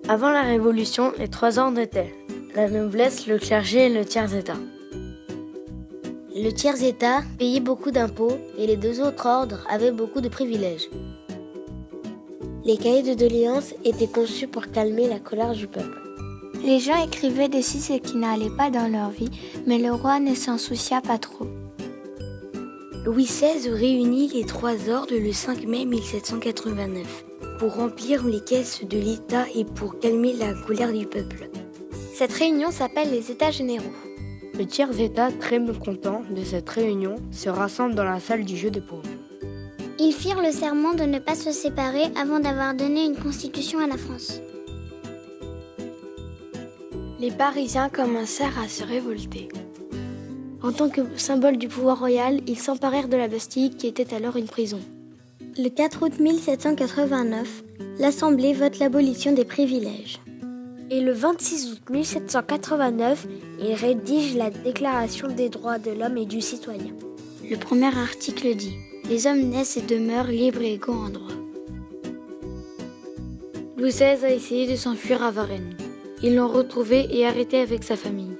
Avant la Révolution, les trois ordres étaient la noblesse, le clergé et le tiers-état. Le tiers-état payait beaucoup d'impôts et les deux autres ordres avaient beaucoup de privilèges. Les cahiers de doléances étaient conçus pour calmer la colère du peuple. Les gens écrivaient dessus ce qui n'allait pas dans leur vie, mais le roi ne s'en soucia pas trop. Louis XVI réunit les trois ordres le 5 mai 1789 pour remplir les caisses de l'État et pour calmer la colère du peuple. Cette réunion s'appelle les États généraux. Le tiers-état, très mécontent de cette réunion, se rassemble dans la salle du jeu de paume. Ils firent le serment de ne pas se séparer avant d'avoir donné une constitution à la France. Les Parisiens commencèrent à se révolter. En tant que symbole du pouvoir royal, ils s'emparèrent de la Bastille qui était alors une prison. Le 4 août 1789, l'Assemblée vote l'abolition des privilèges. Et le 26 août 1789, il rédige la Déclaration des droits de l'homme et du citoyen. Le premier article dit « Les hommes naissent et demeurent libres et égaux en droit ». Louis XVI a essayé de s'enfuir à Varennes. Ils l'ont retrouvé et arrêté avec sa famille.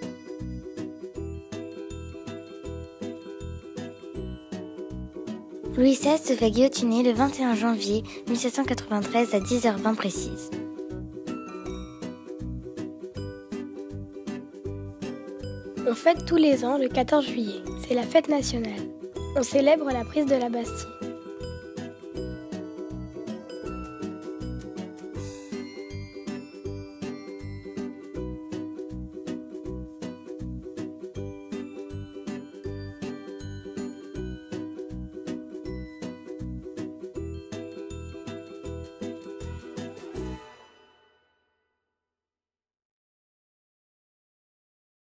Louis XVI se fait guillotiner le 21 janvier 1793 à 10h20 précise. On fête tous les ans le 14 juillet, c'est la fête nationale. On célèbre la prise de la Bastille.